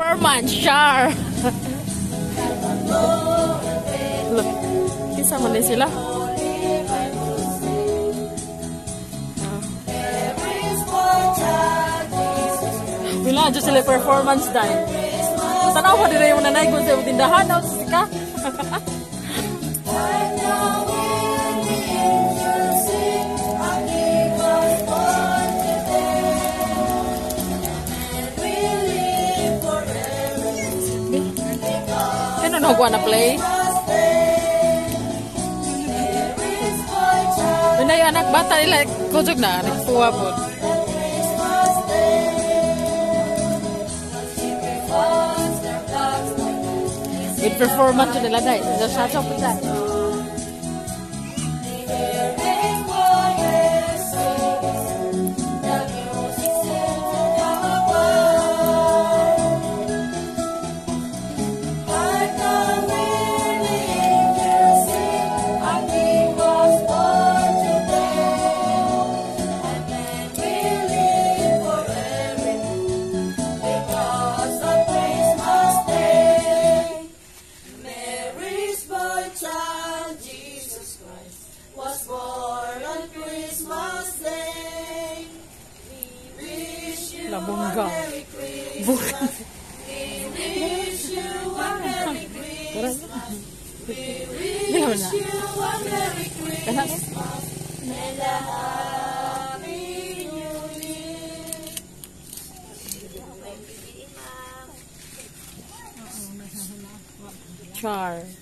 performance, char. Look, kisa man din sila. Wala, dyan sila performance dahil. Tanaw pa din yung nanaygon sa tindahan. Ka? Kano nagwa na play? Wala yung anak bata nila kujog na, nagtuwa po. Good performance nila dahil. Sasasok po dahil. Was born on Christmas Day. We wish you a Merry Christmas. We wish you a Merry Christmas. We wish you a Merry Christmas and a Happy New Year. Char.